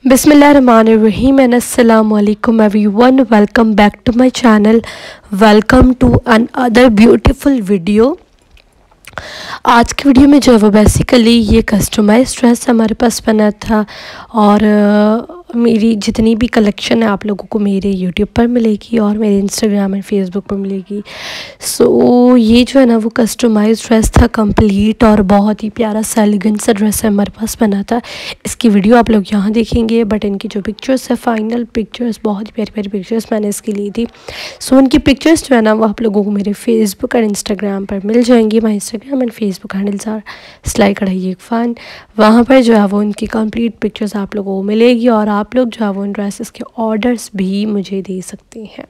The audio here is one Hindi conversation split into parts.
बिस्मिल्लाहिर्रहमानिर्रहीम एंड अस्सलाम वालेकुम everyone. Welcome back to my channel. Welcome to another beautiful video. आज की वीडियो में जो है वो बेसिकली ये कस्टमाइज ड्रेस हमारे पास बना था और मेरी जितनी भी कलेक्शन है आप लोगों को मेरे यूट्यूब पर मिलेगी और मेरे इंस्टाग्राम एंड फेसबुक पर मिलेगी। सो ये जो है ना वो कस्टमाइज ड्रेस था कंप्लीट और बहुत ही प्यारा सा एलिगेंट सा ड्रेस है हमारे पास बना था। इसकी वीडियो आप लोग यहाँ देखेंगे, बट इनकी जो पिक्चर्स है फाइनल पिक्चर्स बहुत ही प्यारी प्यारी पिक्चर्स मैंने इसकी ली थी। सो उनकी पिक्चर्स जो है ना वो आप लोगों को मेरे फेसबुक और इंस्टाग्राम पर मिल जाएंगी। My Instagram and Facebook handles are Silai Kadhai एक फ़न। वहाँ पर जो है वो उनकी कंप्लीट पिक्चर्स आप लोगों को मिलेगी और आप लोग जो है वो उन ड्रेसेस के ऑर्डर्स भी मुझे दे सकते हैं।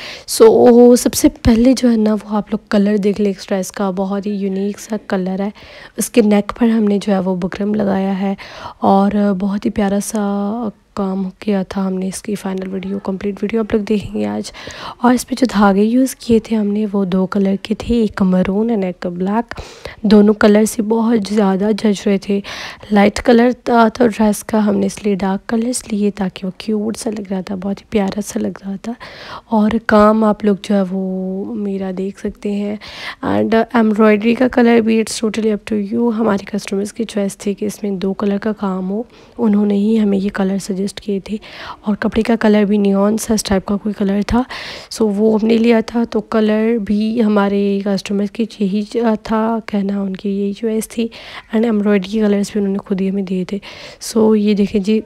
सो सबसे पहले जो है ना वो आप लोग कलर देख ले। इस ड्रेस का बहुत ही यूनिक सा कलर है। उसके नेक पर हमने जो है वो बुकरम लगाया है और बहुत ही प्यारा सा काम किया था हमने। इसकी फ़ाइनल वीडियो कंप्लीट वीडियो आप लोग देखेंगे आज। और इस पे जो धागे यूज़ किए थे हमने वो दो कलर के थे, एक मरून एंड एक ब्लैक। दोनों कलर से बहुत ज़्यादा जच रहे थे। लाइट कलर था तो ड्रेस का हमने इसलिए डार्क कलर्स लिए ताकि वो क्यूट सा लग रहा था, बहुत ही प्यारा सा लग रहा था। और काम आप लोग जो है वो मेरा देख सकते हैं। एंड एम्ब्रॉयडरी का कलर भी it's totally up to you. हमारे कस्टमर्स की चॉइस थी कि इसमें दो कलर का काम हो, उन्होंने ही हमें ये कलर सजेस्ट किए थे। और कपड़े का कलर भी नियॉन सा इस टाइप का कोई कलर था, सो वो हमने लिया था। तो कलर भी हमारे कस्टमर्स की यही था, कहना उनकी यही चॉइस थी। एंड एम्ब्रॉयडरी के कलर्स भी उन्होंने खुद ही हमें दिए थे। सो ये देखें जी,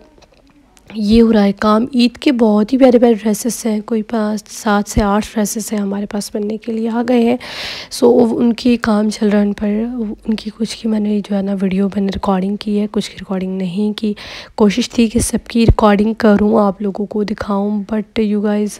ये हो रहा है काम। ईद के बहुत ही प्यारे प्यारे ड्रेसेस हैं, कोई 7 से 8 ड्रेसेस हैं हमारे पास बनने के लिए आ गए हैं। सो उनकी काम चल रहा है उन पर। उनकी कुछ की मैंने जो है ना वीडियो मैंने रिकॉर्डिंग की है, कुछ की रिकॉर्डिंग नहीं की। कोशिश थी कि सबकी रिकॉर्डिंग करूं, आप लोगों को दिखाऊं, बट यू गाइस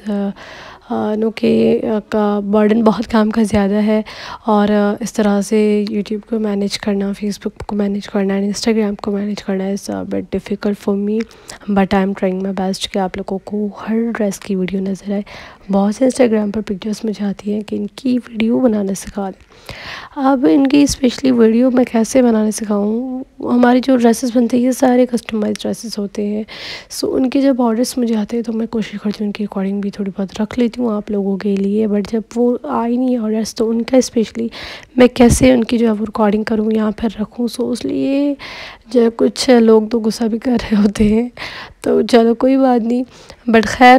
नो के का बर्डन बहुत काम का ज़्यादा है। और इस तरह से यूट्यूब को मैनेज करना, फेसबुक को मैनेज करना, इंस्टाग्राम को मैनेज करना is but difficult for me, but I am trying my best कि आप लोगों को हर ड्रेस की वीडियो नज़र आए। बहुत से इंस्टाग्राम पर पिक्चर्स मुझे आती हैं कि इनकी वीडियो बनाना सिखा दें। अब इनकी स्पेशली वीडियो मैं कैसे बनाना सिखाऊं। हमारी जो ड्रेसेस बनती है ये सारे कस्टमाइज ड्रेसेस होते हैं। सो उनके जब ऑर्डर्स मुझे आते हैं तो मैं कोशिश करती हूँ उनकी रिकॉर्डिंग भी थोड़ी बहुत रख लेती हूँ आप लोगों के लिए। बट जब वो आई नहीं ऑर्डर्स तो उनका स्पेशली मैं कैसे उनकी जो है वो रिकॉर्डिंग करूँ, यहाँ पर रखूँ। सो इसलिए जो कुछ लोग तो गुस्सा भी कर रहे होते हैं, तो चलो कोई बात नहीं। बट खैर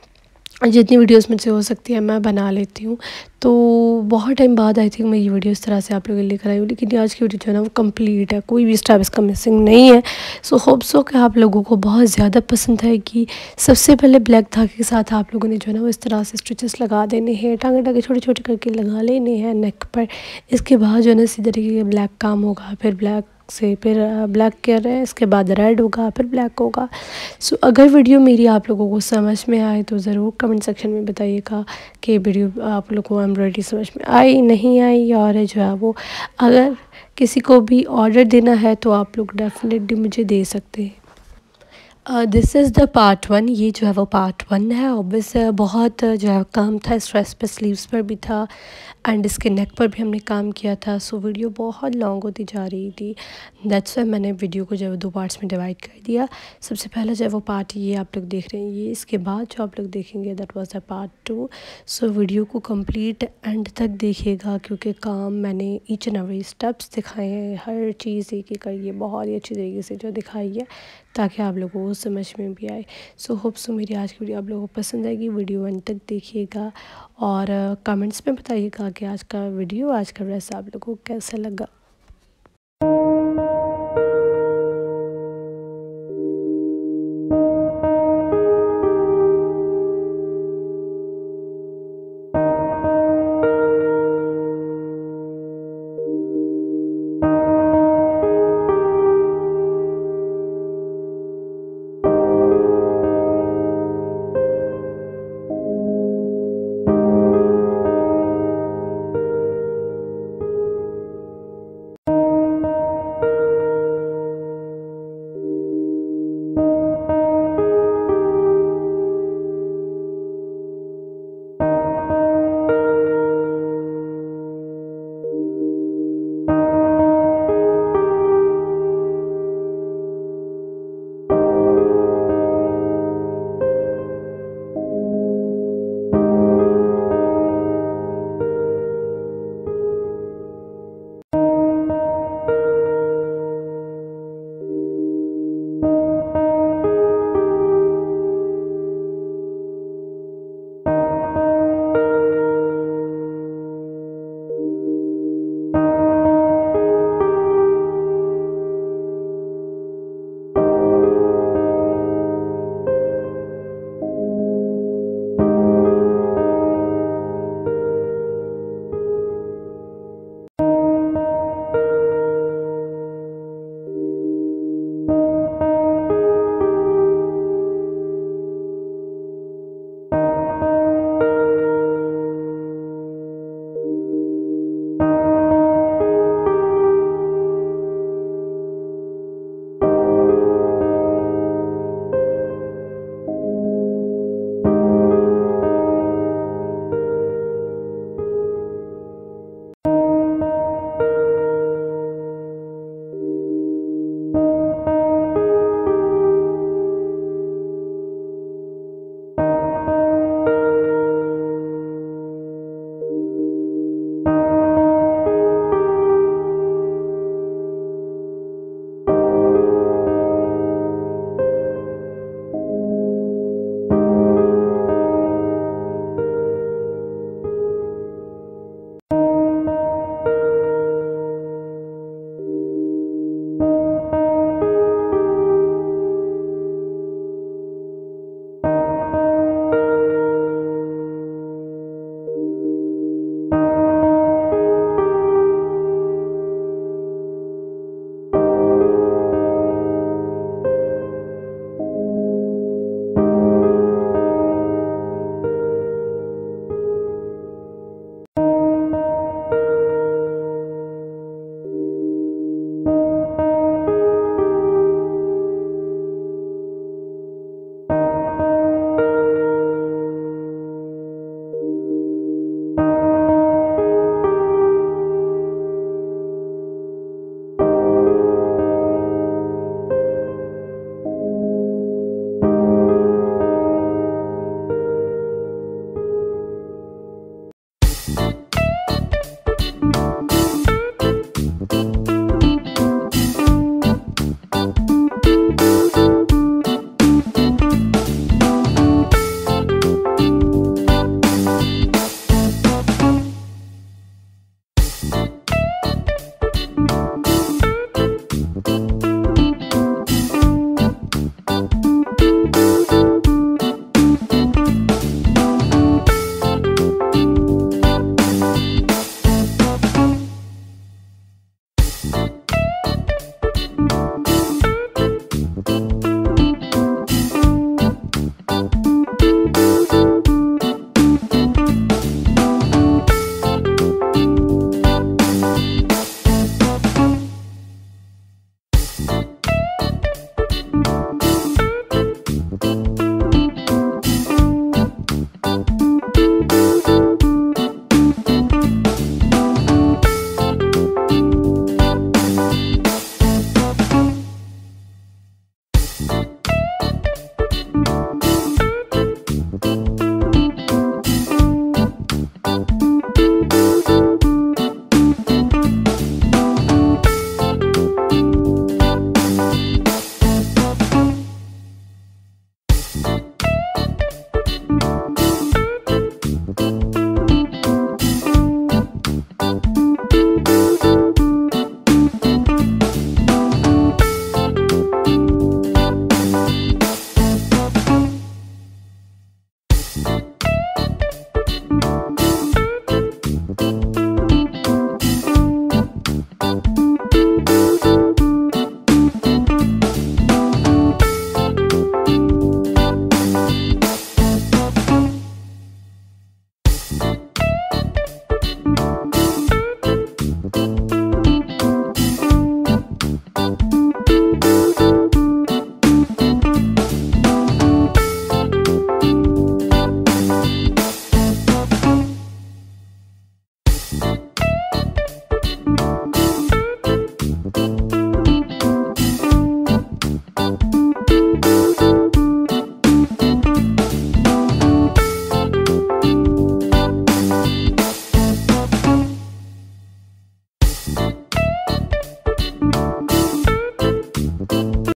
जितनी वीडियोस मुझसे हो सकती है मैं बना लेती हूँ। तो बहुत टाइम बाद आई थिंक मैं ये वीडियो इस तरह से आप लोगों के लेकर आई हूँ, लेकिन आज की वीडियो जो है ना वो कंप्लीट है, कोई भी स्टेप इसका मिसिंग नहीं है। सो होप सो कि आप लोगों को बहुत ज़्यादा पसंद आएगी। सबसे पहले ब्लैक धागे के साथ आप लोगों ने जो है ना वो इस तरह से स्टिचेस लगा देने हैं, टाँगे टाँगे छोटे छोटे करके लगा लेने हैं नेक पर। इसके बाद जो है ना इसी तरीके का ब्लैक काम होगा, फिर ब्लैक से फिर ब्लैक कर रहे हैं, इसके बाद रेड होगा, फिर ब्लैक होगा। सो अगर वीडियो मेरी आप लोगों को समझ में आए तो ज़रूर कमेंट सेक्शन में बताइएगा कि वीडियो आप लोगों को एम्ब्रॉयडरी समझ में आई नहीं आई। और जो है वो अगर किसी को भी ऑर्डर देना है तो आप लोग डेफिनेटली मुझे दे सकते हैं। This is the part 1। ये जो है वो पार्ट 1 है। ऑब्वियस बहुत जो है काम था, स्ट्रेस पर, स्लीव्स पर भी था एंड इसके नेक पर भी हमने काम किया था। सो वीडियो बहुत लॉन्ग होती जा रही थी, दैट्स वाई मैंने वीडियो को जो है 2 पार्ट्स में डिवाइड कर दिया। सबसे पहला जो है वो पार्ट ये आप लोग देख रहे हैं, ये इसके बाद जो आप लोग देखेंगे that was the part 2। So video को कंप्लीट एंड तक देखिएगा क्योंकि काम मैंने ईच एंड एवरी स्टेप्स दिखाए हैं, हर चीज़ एक एक करके बहुत ही अच्छी तरीके से जो दिखाई है ताकि आप लोगों को समझ में भी आए। सो होप सो मेरी आज की वीडियो आप लोगों को पसंद आएगी। वीडियो एंड तक देखिएगा और कमेंट्स में बताइएगा कि आज का वीडियो, आज का ड्रेस आप लोगों को कैसा लगा।